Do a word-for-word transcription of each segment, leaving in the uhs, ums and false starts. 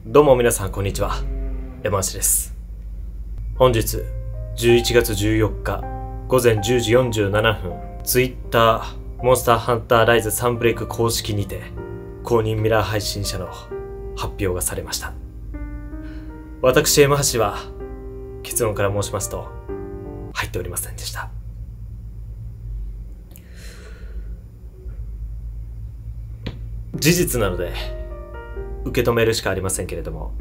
どうも皆さんこんにちは。山足です。本日じゅういちがつじゅうよっかごぜんじゅうじよんじゅうななふん、Twitter モンスターハンターライズサンブレイク公式にて公認ミラー配信者の発表がされました。私山橋は結論から申しますと入っておりませんでした。事実なので受け止めるしかありませんけれども、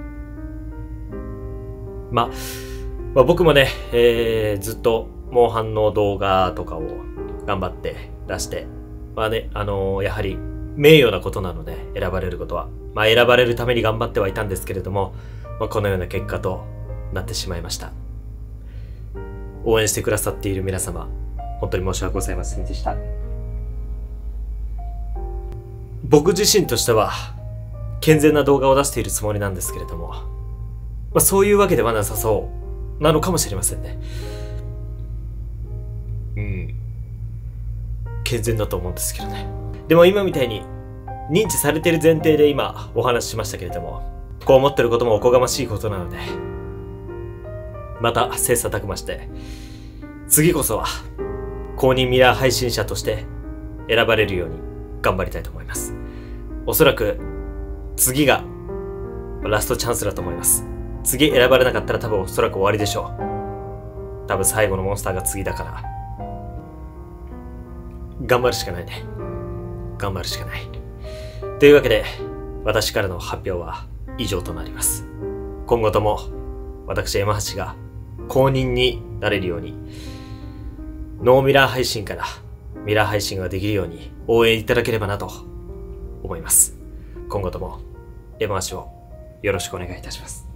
ま、まあ、僕もね、えー、ずっとモンハンの動画とかを頑張って出して、まあね、あのー、やはり名誉なことなので選ばれることは、まあ、選ばれるために頑張ってはいたんですけれども、まあ、このような結果となってしまいました。応援してくださっている皆様、本当に申し訳ございませんでした。僕自身としては健全な動画を出しているつもりなんですけれども、まあ、そういうわけではなさそうなのかもしれませんね。うん。健全だと思うんですけどね。でも今みたいに認知されている前提で今お話ししましたけれども、こう思ってることもおこがましいことなので、また切磋琢磨して次こそは公認ミラー配信者として選ばれるように頑張りたいと思います。おそらく次がラストチャンスだと思います。次選ばれなかったら多分おそらく終わりでしょう。多分最後のモンスターが次だから頑張るしかないね。頑張るしかない。というわけで私からの発表は以上となります。今後とも私山橋が公認になれるようにノーミラー配信からミラー配信ができるように応援いただければなと思います。今後とも山橋をよろしくお願いいたします。